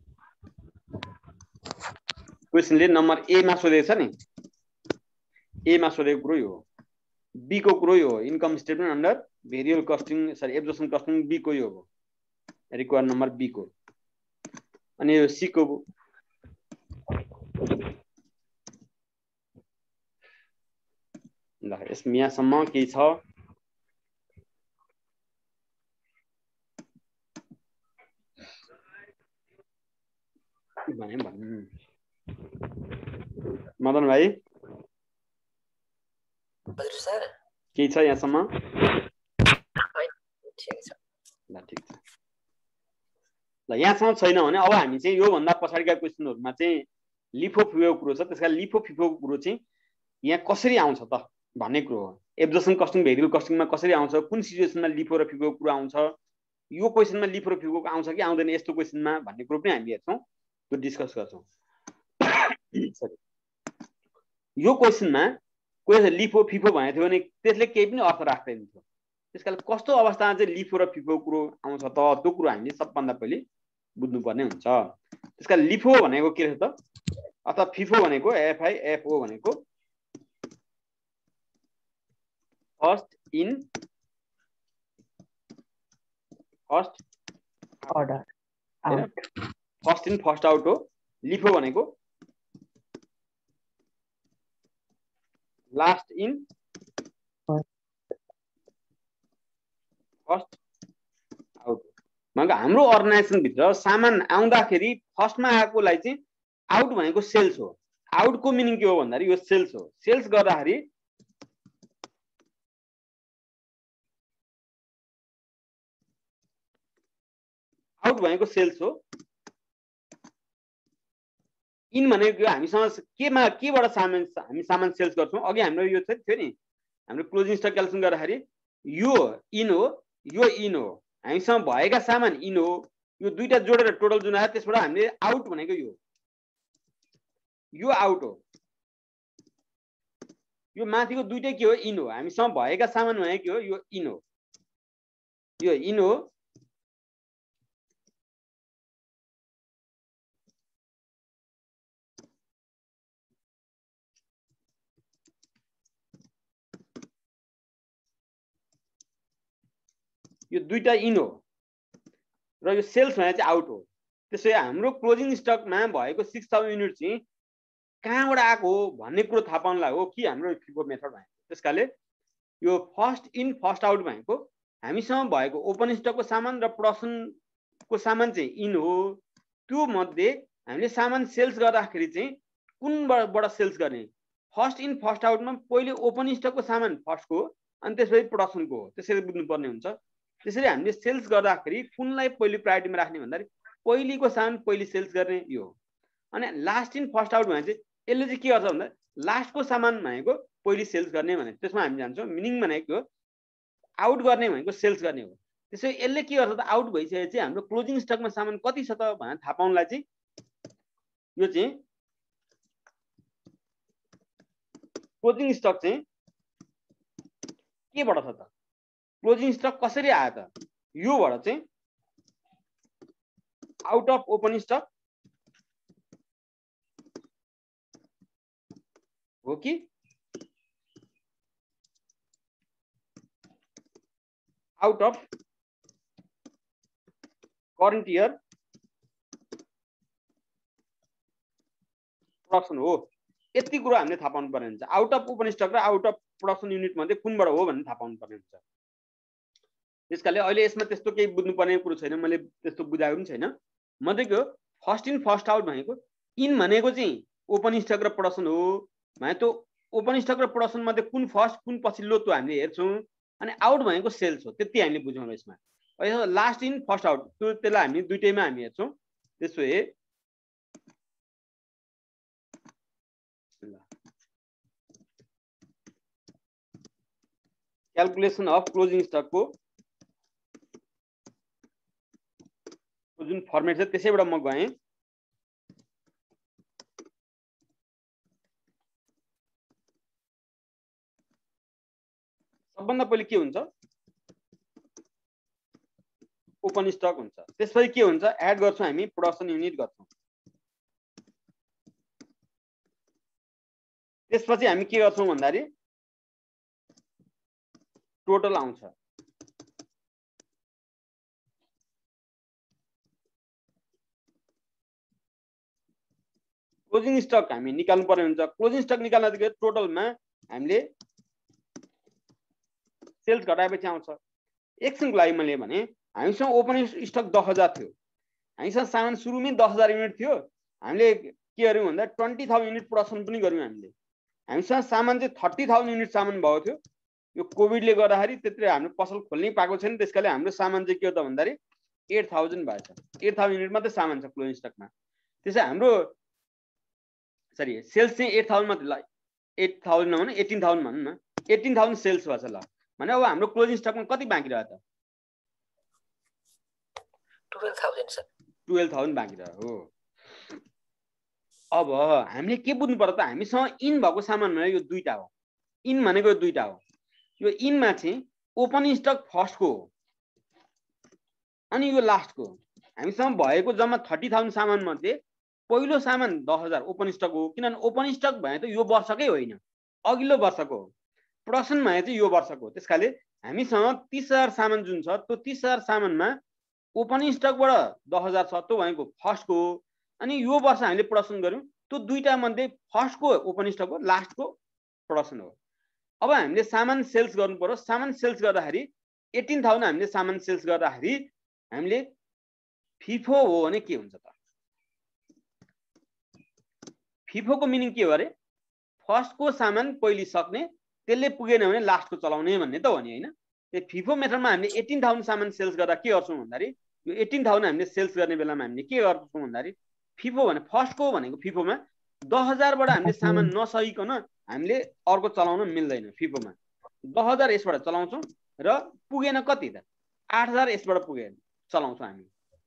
क्वेसनले नम्बर ए मा सोधेको छ नि, ए मा सोधेको कुरो यो हो। बी को कुरो यो हो इन्कम स्टेटमेन्ट अन्डर भेरियल costing sorry absorption costing B को यो हो रिक्वायर नम्बर बी को। अनि यो सी को ल यसमा यहाँसम्म केही छ भने मदन भाइ केही छ यहाँसम्म? ल ठिक छ। ल यहाँसम्म छैन भने अब हामी चाहिँ योभन्दा पछाडिका क्वेसनहरूमा चाहिँ लिफो फिफो कुरो छ। त्यसकारण लिफो फिफो कुरो चाहिँ यहाँ कसरी आउँछ त भन्ने कुरो हो। एब्जर्प्सन कस्टिङ भेरियल कस्टिङमा कसरी आउँछ, कुन सिचुएसनमा लिफो र फिफो कुरो आउँछ, यो क्वेसनमा लिफो र फिफो आउँछ कि आउँदैन यस्तो क्वेसनमा भन्ने कुरो पनि हामी हेर्छौँ, त्यो डिस्कस गर्छौँ। यो क्वेसनमा कोही लिफो फिफो भनेको थियो भने त्यसले केही पनि अर्थ राख्दैन थियो। त्यसकारण कस्तो अवस्थामा चाहिँ लिफो र फिफो कुरो आउँछ त त्यो कुरो हामीले सबभन्दा पहिले बुझ्नुपर्ने हुन्छ। त्यसकारण लिफो भनेको के रहेछ त अथवा फिफो भनेको एफआई एफओ भनेको first in first order out. First in first out हो लिफो भनेको लास्ट इन फर्स्ट आउट भनेको हाम्रो अर्गनाइजेसन भित्र सामान आउँदाखेरि फर्स्टमा आएकोलाई चाहिँ आउट भनेको सेल्स हो आउटको मिनिङ के हो भन्दाखेरि यो सेल्स हो सेल्स गर्दाखेरि आउट भनेको सेल्स हो इन भनेको हामीसँग केबाट हामी सामान सेल्स गर्छौं अघि हाम्रो यो थियो नि हाम्रो क्लोजिङ स्टक क्याल्कुलेसन गर्दाखेरि यो इन हो यो इन हो हामीसँग भएका सामान इन हो यो दुईटा जोडेर टोटल जुन आयो त्यसबाट हामीले आउट भनेको यो आउट हो यो माथिको दुईटै के हो इन हो हामीसँग भएका सामान भनेको के हो यो इन हो यो दुईटा इन हो र यो सेल्स भने चाहिँ आउट हो त्यसै हाम्रो क्लोजिङ स्टकमा भएको 6000 युनिट चाहिँ कहाँबाट आएको हो भन्ने कुरो थाहा पाउनलाई हो कि हाम्रो फिफो मेथड भनेको त्यसकाले यो फर्स्ट इन फर्स्ट आउट भनेको हामीसँग भएको ओपन स्टकको सामान र प्रोडक्सनको सामान चाहिँ इन हो त्यो मध्ये हामीले सामान सेल्स गर्दाखेरि चाहिँ कुनबाट सेल्स गर्ने फर्स्ट इन फर्स्ट आउटमा पहिले ओपन स्टकको सामान फर्स्टको अनि त्यसपछि प्रोडक्सनको हो त्यसरी बुझ्नुपर्ने हुन्छ त्यसरी हामीले सेल्स गर्दाखेरि कुनलाई पहिले प्रायोरिटीमा राख्ने भन्दाखेरि पहिलेको सामान पहिले सेल्स गर्ने यो अनि लास्ट इन फर्स्ट आउट भने चाहिँ यसले चाहिँ के गर्छ भन्दा लास्टको सामान भनेको पहिले सेल्स गर्ने भने त्यसमा हामी जान्छौँ मिनिङ भनेको आउट गर्ने भनेको सेल्स गर्ने हो त्यसै यसले के गर्छ त आउट भइसकेपछि हाम्रो क्लोजिङ स्टकमा सामान कति छ त भनेर थाहा पाउनलाई चाहिँ यो चाहिँ क्लोजिङ स्टक चाहिँ केबाट छ त क्लोजिङ स्टक कसरी आयो त योबाट चाहिँ आउट अफ ओपन स्टक हो कि out of current year production हो यति कुरा हामीले थाहा पाउनु पर्ने हुन्छ आउट अफ ओपन स्टक र आउट अफ प्रोडक्सन युनिट मध्ये कुनबाट हो भन्ने थाहा पाउनु पर्ने हुन्छ त्यसकाले अहिले यसमा त्यस्तो केही बुझ्नुपर्ने कुरो छैन मैले त्यस्तो बुझाएको पनि छैन मध्येको फर्स्ट इन फर्स्ट आउट भनेको इन भनेको चाहिँ ओपन स्टक र प्रोडक्सन हो भने त्यो ओपन स्टक र प्रोडक्सन मध्ये कुन फर्स्ट कुन पछिल्लो त्यो हामीले हेर्छौँ अनि आउट भनेको सेल्स हो त्यति हामीले बुझ्यौँ यसमा लास्ट इन फर्स्ट आउट त्यो त्यसलाई हामी दुईटैमा हामी हेर्छौँ त्यसो भए क्याल्कुलेसन अफ क्लोजिङ स्टकको जुन फर्मेट छ त्यसैबाट म गएँ सबभन्दा पहिले के हुन्छ ओपन स्टक हुन्छ त्यसपछि के हुन्छ एड गर्छौँ हामी प्रोडक्सन युनिट गर्छौँ त्यसपछि हामी के गर्छौँ भन्दाखेरि टोटल आउँछ क्लोजिङ स्टक हामी निकाल्नु पर्ने हुन्छ क्लोजिङ स्टक निकाल्नदेखि टोटलमा हामीले सेल्स घटाएपछि आउँछ एकछिनको लागि मैले भने हामीसँग ओपन स्टक 10,000 थियो हामीसँग सामान सुरुमै 10,000 युनिट थियो हामीले के गर्यौँ भन्दा 20,000 युनिट प्रोडक्सन पनि गर्यौँ हामीसँग सामान चाहिँ 30,000 युनिट सामान भएको थियो यो कोभिडले गर्दाखेरि त्यत्रै हाम्रो पसल खोल्नै पाएको छैन त्यसकाले हाम्रो सामान चाहिँ के हो त भन्दाखेरि 8,000 भएछ 8,000 युनिट मात्रै सामान छ क्लोजिङ स्टकमा त्यसै हाम्रो सरी सेल्स चाहिँ 8,000 मात्रै ल 8,000 नभनु 18,000 भनौँ न 18,000 सेल्स भएछ ल भने अब हाम्रो क्लोजिङ स्टकमा कति बाँकी रह्यो त 12,000 सर 12,000 बाँकी रह्यो हो अब हामीले के बुझ्नु पर्यो त हामीसँग इन भएको सामान भनेको यो दुईटा हो इन भनेको यो दुईटा हो यो इनमा चाहिँ ओपन स्टक फर्स्टको हो अनि यो लास्टको हामीसँग भएको जम्मा 30,000 सामान मध्ये पहिलो सामान 10,000 ओपन स्टक हो किनभने ओपन स्टक भने त यो वर्षकै होइन अघिल्लो वर्षको हो प्रोडक्सनमा चाहिँ यो वर्षको हो। त्यसकाले हामीसँग 30,000 सामान जुन छ त्यो 30,000 सामानमा ओपनिङ स्टकबाट 10,000 छ त्यो भनेको फर्स्टको हो। अनि यो वर्ष हामीले प्रोडक्सन गर्यौं त्यो दुईटा मध्ये फर्स्टको ओपनिङ स्टक हो, लास्टको प्रोडक्सन हो। अब हामीले सामान सेल्स गर्नु पर्यो। सामान सेल्स गर्दाखेरि 18,000 हामीले सामान सेल्स गर्दाखेरि हामीले फिफो हो भने के हुन्छ त? फिफोको मिनिङ के हो अरे? फर्स्टको सामान पहिले सक्ने, त्यसले पुगेन भने लास्टको चलाउने भन्ने त हो नि, हैन? त्यो फिफो मेथडमा हामीले 18,000 सामान सेल्स गर्दा के गर्छौं भन्दाखेरि यो 18,000 हामीले सेल्स गर्ने बेलामा हामीले के गर्छौं भन्दाखेरि फिफो भने फर्स्टको भनेको फिफोमा 10,000 बाट हामीले सामान नसकिकन हामीले अर्को चलाउन मिल्दैन। फिफोमा 10,000 यसबाट चलाउँछौं र पुगेन कति त 8,000 यसबाट पुगेन चलाउँछौं हामी।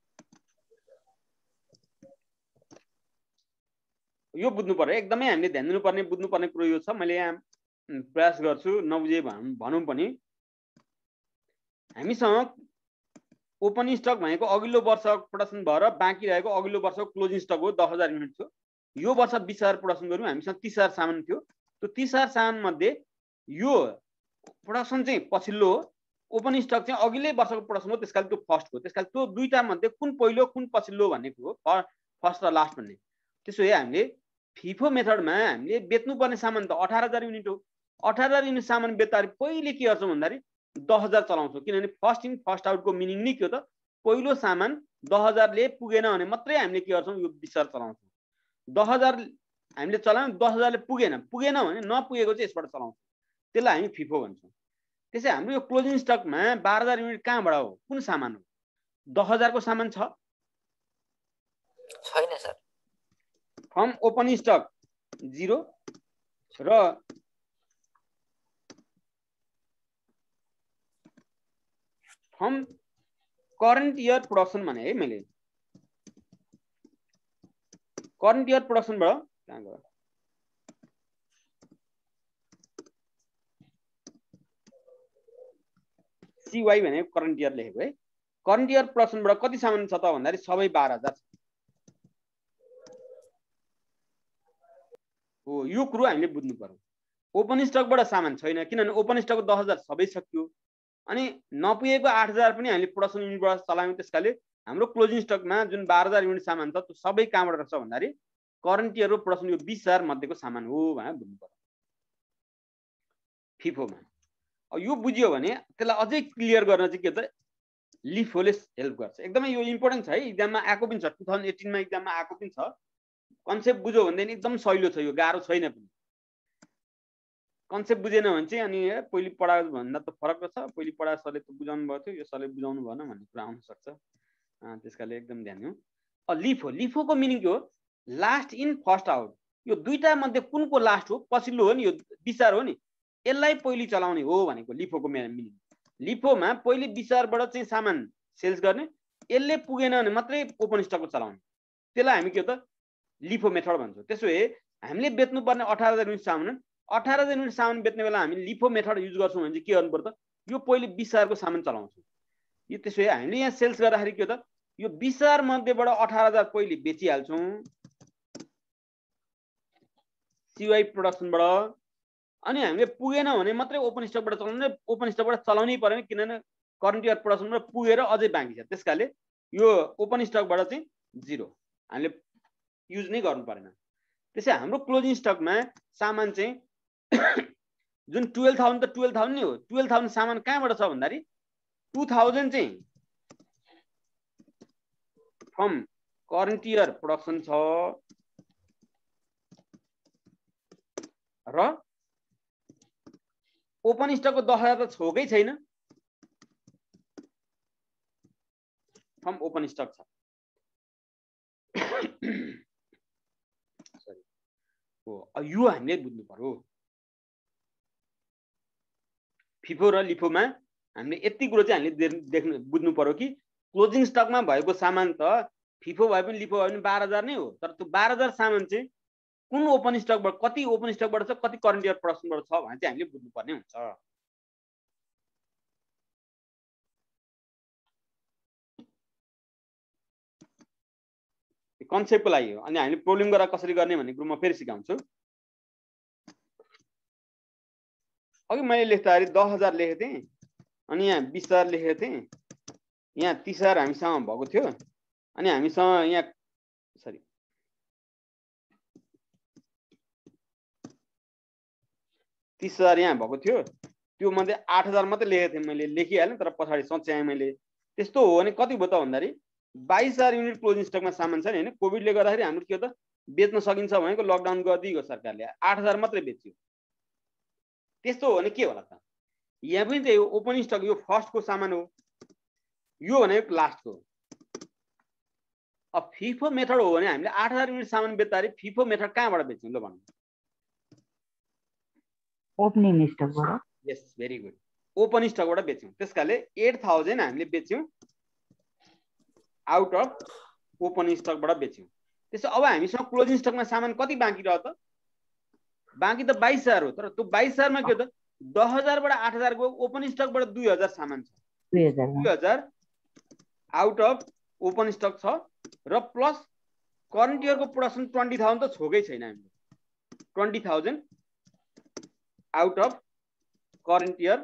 यो बुझ्नु पर्यो, एकदमै हामीले ध्यान दिनुपर्ने बुझ्नुपर्ने कुरो यो छ। मैले यहाँ प्रयास गर्छु नबुझे भनौं पनि हामीसँग ओपनिङ स्टक भनेको अघिल्लो वर्ष प्रोडक्सन भएर बाँकी रहेको अघिल्लो वर्षको क्लोजिङ स्टक हो 10,000 युनिट थियो। यो वर्ष 20,000 प्रोडक्सन गर्यौं, हामीसँग 30,000 सामान थियो। त्यो 30,000 सामान मध्ये यो प्रोडक्सन चाहिँ पछिल्लो हो, ओपनिङ स्टक चाहिँ अघिल्लै वर्षको प्रोडक्सन हो, त्यसकाले त्यो फर्स्ट हो। त्यसकाले त्यो दुईटा मध्ये कुन पहिलो कुन पछिल्लो भन्नेको हो, फर्स्ट र लास्ट भन्ने। त्यसो भए हामीले फिफो मेथडमा हामीले बेच्नुपर्ने सामान त 18,000 युनिट हो। 18,000 युनिट सामान बेच्दाखेरि पहिले के गर्छौं भन्दाखेरि 10,000 चलाउँछौं, किनभने फर्स्ट इन फर्स्ट आउटको मिनिङ नै के हो त? पहिलो सामान 10,000 ले पुगेन भने मात्रै हामीले के गर्छौं यो 20,000 चलाउँछौं। 10,000 हामीले चलायौं, 10,000 ले पुगेन भने नपुगेको चाहिँ यसबाट चलाउँछौं, त्यसलाई हामी फिफो भन्छौं। त्यसै हाम्रो यो क्लोजिङ स्टकमा 12,000 युनिट कहाँबाट हो, कुन सामान हो? 10,000 को सामान छ छैन सर? फ्रम ओपनिङ स्टक 0 र फ्रम करेन्ट इयर प्रोडक्सन भने है, मैले करेन्ट इयर प्रोडक्सनबाट कहाँ गयो CY भने करेन्ट इयर लेखेको है। करेन्ट इयर प्रोडक्सनबाट कति सामान छ त भन्दाखेरि सबै 12,000 हो। यो कुरो हामीले बुझ्नु पर्यो। ओपन स्टकबाट सामान छैन, किनभने ओपन स्टकको 10,000 सबै सकियो। अनि नपुगेको 8,000 पनि हामीले प्रोडक्सन युनिटबाट चलायौं। त्यसकाले हाम्रो क्लोजिङ स्टकमा जुन 12,000 युनिट सामान छ त्यो सबै कहाँबाट रहेछ भन्दाखेरि करेन्ट इयर प्रोडक्सन यो 20,000 मध्येको सामान हो भनेर बुझ्नु पर्यो फिफोमा। यो बुझियो भने त्यसलाई अझै क्लियर गर्न चाहिँ के त लिफोले हेल्प गर्छ। एकदमै यो इम्पोर्टेन्ट छ है, इक्जाममा आएको पनि छ, 2018 मा इक्जाममा आएको पनि छ। कन्सेप्ट बुझ्यो भने एकदम सजिलो छ, यो गाह्रो छैन पनि। कन्सेप्ट बुझेन भने चाहिँ अनि पहिले पढाएको भन्दा त फरक छ, पहिले पढाएको सरले त बुझाउनु भएको थियो, यो सरले बुझाउनु भएन भन्ने कुरा आउन सक्छ। त्यसकाले एकदम ध्यान दिउँ। लिफोको मिनिङ के हो? Last in first out. यो दुईटा मध्ये कुनको लास्ट हो? पछिल्लो हो नि, यो विचार हो नि, यसलाई पहिले चलाउने हो भनेको लिफोको मिनिङ। लिफोमा पहिले विचारबाट चाहिँ सामान सेल्स गर्ने, यसले पुगेन भने मात्रै ओपन स्टकको चलाउने, त्यसलाई हामी के हो त लिफो मेथड भन्छौँ। त्यसो भए हामीले बेच्नुपर्ने 18,000 युनिट सामान, 18,000 युनिट सामान बेच्ने बेला हामी लिफो मेथड युज गर्छौँ भने चाहिँ के गर्नु पर्छ? यो पहिले 20,000 को सामान चलाउँछौँ। यो त्यसो भए हामीले यहाँ सेल्स गर्दाखेरि के हो त यो 20,000 मध्येबाट 18,000 पहिले बेचिहाल्छौँ CY प्रोडक्सनबाट। अनि हामीले पुगेन भने मात्रै ओपन स्टकबाट चलाउने, ओपन स्टकबाट चलाउनै पर्दैन, किनभने करेन्ट इयर प्रोडक्सनबाट पुगेर अझै बाँकी छ। त्यसकाले यो ओपन स्टकबाट चाहिँ 0 हामीले युज नै गर्नु परेन। त्यसै हाम्रो क्लोजिङ स्टकमा सामान चाहिँ जुन 12,000 त 12,000 नै हो। 12,000 सामान कहाँबाट छ भन्दाखेरि 2,000 चाहिँ फ्रम करेन्ट इयर प्रोडक्सन छ र ओपन स्टकको 10,000 त छोकै छैन, फ्रम ओपन स्टक छ। यो हामीले बुझ्नु पर्यो। फिफो र लिफोमा हामीले यति कुरो चाहिँ हामीले बुझ्नु पर्यो कि क्लोजिङ स्टकमा भएको सामान त फिफो भए पनि लिफो भए पनि 12,000 नै हो, तर त्यो 12,000 सामान चाहिँ कुन ओपन स्टकबाट, कति ओपन स्टकबाट छ, कति करेन्ट इयर प्रोडक्सनबाट छ भने चाहिँ हामीले बुझ्नु पर्ने हुन्छ। कन्सेप्टको लागि हो। अनि हामीले प्रब्लम गरेर कसरी गर्ने भन्ने कुरो म फेरि सिकाउँछु। अघि मैले लेख्दाखेरि 10,000 लेखेको थिएँ अनि यहाँ 20,000 लेखेको थिएँ यहाँ 30,000 हामीसँग भएको थियो अनि हामीसँग यहाँ सरी 30,000 यहाँ भएको थियो त्यो मध्ये 8,000 मात्रै लेखेको थिएँ मैले लेखिहालेँ तर पछाडि सच्याएँ मैले त्यस्तो हो भने कति भयो त भन्दाखेरि 22,000 युनिट क्लोजिङ स्टकमा सामान छ नि हैन कोभिडले गर्दाखेरि हाम्रो के हो त बेच्न सकिन्छ भनेको लकडाउन गरिदियो सरकारले 8,000 मात्रै बेच्यो त्यस्तो हो भने के होला त यहाँ पनि त्यही हो ओपन स्टक यो फर्स्टको सामान हो यो भनेको लास्टको अब फिफो मेथड हो भने हामीले 8,000 युनिट सामान बेच्दाखेरि फिफो मेथड कहाँबाट बेच्यौं ल भन्नु ओपनिङ स्टकबाट यस भेरी गुड ओपन स्टकबाट बेच्यौं त्यसकाले 8,000 हामीले बेच्यौं आउट अफ ओपन स्टकबाट बेच्यौं त्यसो अब हामीसँग क्लोजिङ स्टकमा सामान कति बाँकी रह्यो त बाँकी त 22,000 हो तर त्यो 22,000 मा के हो त 10,000 बाट 8,000 को ओपन स्टकबाट 2,000 सामान छ 2,000 आउट अफ ओपन स्टक छ र प्लस करेन्ट इयरको प्रोडक्सन 20,000 त छोकै छैन हामीले 20,000 out of current year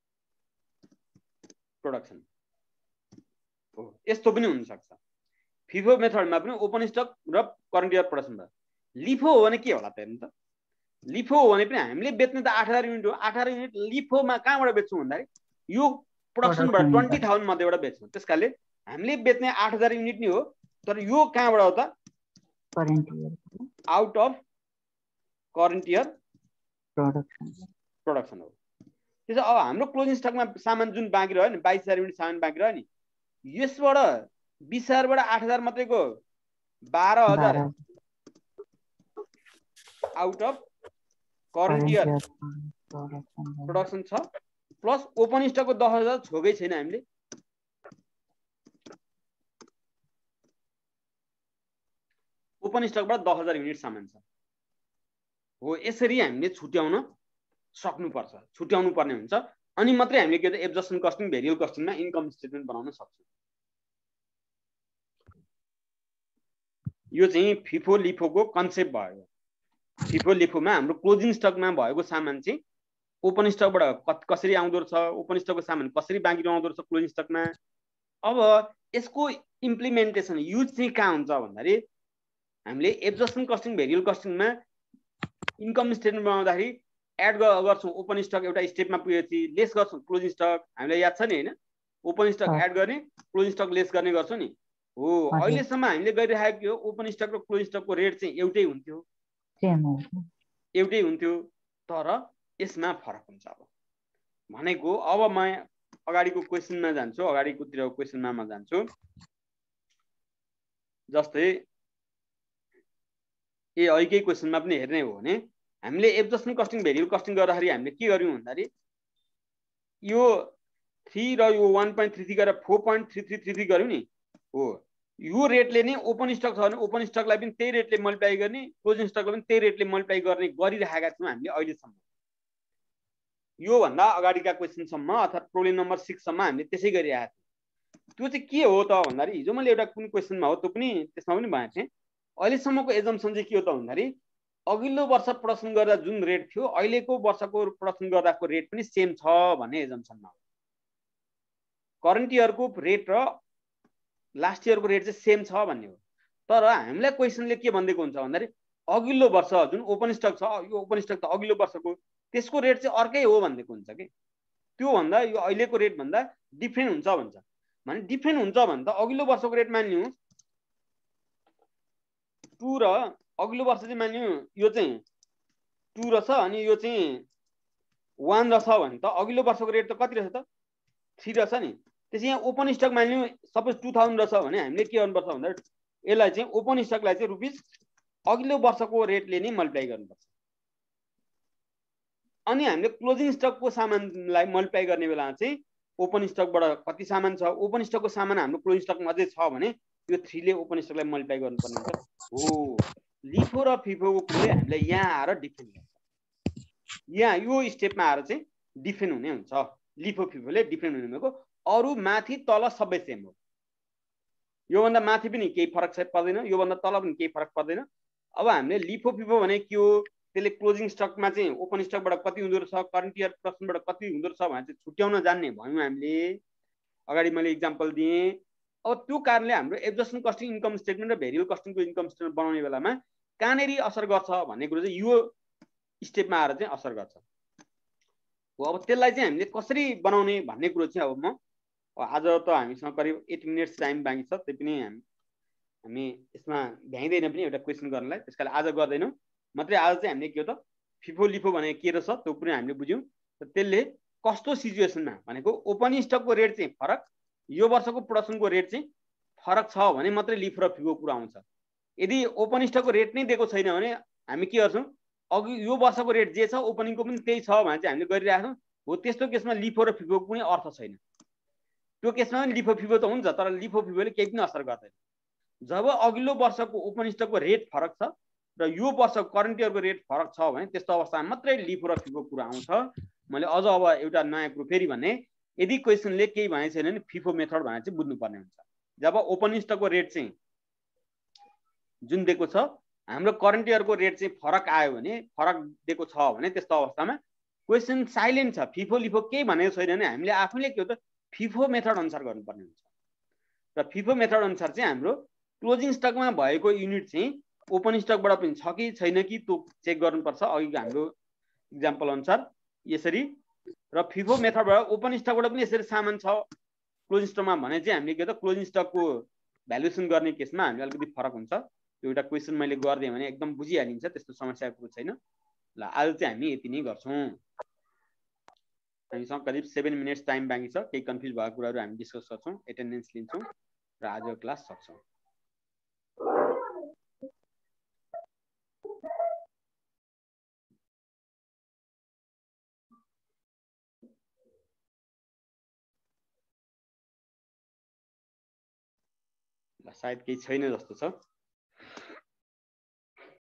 production हो यस्तो पनि हुन सक्छ फिफो मेथडमा पनि ओपन स्टक र करेन्ट इयर प्रोडक्सन भयो लिफो हो भने के होला त हेर्नु त लिफो हो भने पनि हामीले बेच्ने त 8,000 युनिट हो 8,000 युनिट लिफोमा कहाँबाट बेच्छौं भन्दाखेरि यो प्रोडक्सनबाट 20,000 मध्येबाट बेच्छौं त्यसकाले हामीले बेच्ने 8,000 युनिट नि हो तर यो कहाँबाट हो त current year out of current year production हो त्यसो अब हाम्रो क्लोजिङ स्टकमा सामान जुन बाँकी रह्यो नि 22,000 युनिट सामान बाँकी रह्यो नि यसबाट 20,000 बाट 8,000 मात्रैको 12,000 out of current year production छ प्लस ओपन स्टकको 10,000 छोकै छैन हामीले ओपन स्टकबाट 10,000 युनिट सामान छ हो यसरी हामीले छुट्याउन सक्नुपर्छ छुट्याउनु पर्ने हुन्छ अनि मात्रै हामीले के त एब्जर्प्सन कस्टिङ भेरिएबल कस्टिङमा इन्कम स्टेटमेन्ट बनाउन सक्छौं यो चाहिँ फिफो लिफोको कन्सेप्ट भयो फिफो लिफोमा हाम्रो क्लोजिङ स्टकमा भएको सामान चाहिँ ओपन स्टकबाट कसरी आउँदो रहेछ ओपन स्टकको सामान कसरी बाँकी रहँदो रहेछ क्लोजिङ स्टकमा अब यसको इम्प्लिमेन्टेसन युज चाहिँ कहाँ हुन्छ भन्दाखेरि हामीले एब्जर्प्सन कस्टिङ भेरिएबल कस्टिङमा इन्कम स्टेटमेन्ट बनाउँदाखेरि एड गर्छौं ओपन स्टक एउटा स्टेपमा पुगेपछि लेस गर्छौं क्लोजिङ स्टक हामीलाई याद छ नि हैन ओपन स्टक एड गर्ने क्लोजिङ स्टक लेस गर्ने गर्छौं नि हो अहिलेसम्म हामीले गरिरहेको ओपन स्टक र क्लोजिङ स्टकको रेट चाहिँ एउटै हुन्थ्यो एउटै हुन्थ्यो तर यसमा फरक हुन्छ अब भनेको अब म अगाडिको क्वेशनमा जान्छु अगाडिकोतिरको क्वेशनमा म जान्छु जस्तै अहिलेकै क्वेशनमा पनि हेर्ने हो भने हामीले एब्जर्प्सन कस्टिङ भेरिएबल कस्टिङ गर्दाखेरि हामीले के गर्यौं भन्दाखेरि यो 3 र यो 1.33 गरेर 4.3333 गर्यौं नि हो यो रेटले नै ओपन स्टक छ भने ओपन स्टकलाई पनि त्यही रेटले मल्टिप्लाई गर्ने क्लोजिङ स्टकलाई पनि त्यही रेटले मल्टिप्लाई गर्ने गरिरहेका छौं हामीले अहिलेसम्म यो भन्दा अगाडिका क्वेशनसम्म अर्थात् प्रोब्लम नम्बर 6 सम्म हामीले त्यसै गरिरहेका थियौं त्यो चाहिँ के हो त भन्दाखेरि हिजो मैले एउटा कुन क्वेशनमा हो त्यो पनि त्यसमा पनि भनेको थिएँ अहिलेसम्मको एजम्पसन चाहिँ के हो त भन्दाखेरि अघिल्लो वर्ष प्रोडक्सन गर्दा जुन रेट थियो अहिलेको वर्षको प्रोडक्सन गर्दाको रेट पनि सेम छ भन्ने एजम्पसनमा हो करेन्ट इयरको रेट र लास्ट इयरको रेट चाहिँ सेम छ भन्ने हो तर हामीलाई क्वेशनले के भन्दैको हुन्छ भन्दाखेरि अघिल्लो वर्ष जुन ओपन स्टक छ यो ओपन स्टक त अघिल्लो वर्षको त्यसको रेट चाहिँ अर्कै हो भन्दैको हुन्छ के त्यो भन्दा यो अहिलेको रेट भन्दा डिफरेन्ट हुन्छ भन्छ भने डिफरेन्ट हुन्छ भने त अघिल्लो वर्षको रेट मान्नु 2 र अघिल्लो वर्ष चाहिँ मान्नु यो चाहिँ 2 रहेछ अनि यो चाहिँ 1 रहेछ भने त अघिल्लो वर्षको रेट त कति रहेछ त 3 रहेछ नि त्यसै यहाँ ओपन स्टक मान्नु सपोज 2000 रहेछ भने हामीले के गर्नुपर्छ भन्दाखेरि यसलाई चाहिँ ओपन स्टकलाई चाहिँ रुपीस अघिल्लो वर्षको रेटले नै मल्टिप्लाई गर्नुपर्छ अनि हामीले क्लोजिङ स्टकको सामानलाई मल्टिप्लाई गर्ने बेला चाहिँ ओपन स्टकबाट कति सामान छ ओपन स्टकको सामान हाम्रो क्लोजिङ स्टकमा अझै छ भने यो 3 ले ओपन स्टकलाई मल्टिप्लाई गर्नुपर्ने हुन्छ हो लिफो र फिफोको कुराले हामीलाई यहाँ आएर डिफरेन्ट हुन्छ यहाँ यो स्टेपमा आएर चाहिँ डिफरेन्ट हुने हुन्छ लिफो फिफोले डिफरेन्ट हुने भनेको अरु माथि तल सबै सेम हो यो भन्दा माथि पनि केही फरक पर्दैन यो भन्दा तल पनि केही फरक पर्दैन अब हामीले लिफो फिफो भने के हो त्यसले क्लोजिङ स्टकमा चाहिँ ओपन स्टकबाट कति हुँदो रहेछ, करेन्ट इयर प्रोडक्सनबाट कति हुँदो रहेछ भनेर चाहिँ छुट्याउन जान्ने भयौँ हामीले। अगाडि मैले इक्जाम्पल दिएँ। अब त्यो कारणले हाम्रो एडजस्टमेन्ट कस्टिङ इन्कम स्टेटमेन्ट र भेरिएबल कस्टिङको इन्कम स्टेटमेन्ट बनाउने बेलामा कहाँनेरि असर गर्छ भन्ने कुरो चाहिँ यो स्टेपमा आएर चाहिँ असर गर्छ हो। अब त्यसलाई चाहिँ हामीले कसरी बनाउने भन्ने कुरो चाहिँ अब म आज त हामीसँग करिब 8 मिनट्स टाइम बाँकी छ, त्यही पनि हामी यसमा भ्याइँदैन पनि एउटा क्वेसन गर्नलाई, त्यस कारण आज गर्दैनौँ। मात्रै आज चाहिँ हामीले के हो त फिफो लिफो भनेको के रहेछ त्यो पनि हामीले बुझ्यौँ। त्यसले कस्तो सिचुएसनमा भनेको ओपन स्टकको रेट चाहिँ फरक, यो वर्षको प्रोडक्सनको रेट चाहिँ फरक छ भने मात्रै लिफो र फिफो कुरा आउँछ। यदि ओपन स्टकको रेट नै दिएको छैन भने हामी के गर्छौँ, अघि यो वर्षको रेट जे छ ओपनिङको पनि त्यही छ भने चाहिँ हामीले गरिरहेको छौँ हो। त्यस्तो केसमा लिफो र फिफोको कुनै अर्थ छैन। त्यो केसमा पनि लिफो फिफो त हुन्छ, तर लिफो फिफोले केही पनि असर गर्दैन। जब अघिल्लो वर्षको ओपन स्टकको रेट फरक छ र यो वर्ष करेन्ट इयरको रेट फरक छ भने त्यस्तो अवस्थामा मात्रै लिफो र फिफो कुरा आउँछ। मैले अझ अब एउटा नयाँ कुरो फेरि भने, यदि क्वेसनले केही भनेको छैन भने फिफो मेथड भनेर चाहिँ बुझ्नुपर्ने हुन्छ। जब ओपन स्टकको रेट चाहिँ जुन दिएको छ हाम्रो करेन्ट इयरको रेट चाहिँ फरक आयो भने, फरक दिएको छ भने त्यस्तो अवस्थामा क्वेसन साइलेन्ट छ, फिफो लिफो केही भनेको छैन भने हामीले आफैले के हो त फिफो मेथड अनुसार गर्नुपर्ने हुन्छ। र फिफो मेथड अनुसार चाहिँ हाम्रो क्लोजिङ स्टकमा भएको युनिट चाहिँ ओपन स्टकबाट पनि छ कि छैन कि त्यो चेक गर्नुपर्छ अघिको हाम्रो इक्जाम्पल अनुसार यसरी। र फिफो मेथडबाट ओपन स्टकबाट पनि यसरी सामान छ क्लोजिङ स्टकमा भने चाहिँ हामीले के त क्लोजिङ स्टकको भ्यालुएसन गर्ने केसमा हामीले अलिकति फरक हुन्छ। त्यो एउटा क्वेसन मैले गरिदिएँ भने एकदम बुझिहालिन्छ, त्यस्तो समस्याको छैन। ल आज चाहिँ हामी यति नै गर्छौँ। हामीसँग करिब 7 मिनट्स टाइम बाँकी छ। केही कन्फ्युज भएको कुराहरू हामी डिस्कस गर्छौँ, एटेन्डेन्स लिन्छौँ र आजको क्लास सक्छौँ। सायद केही छैन जस्तो छ।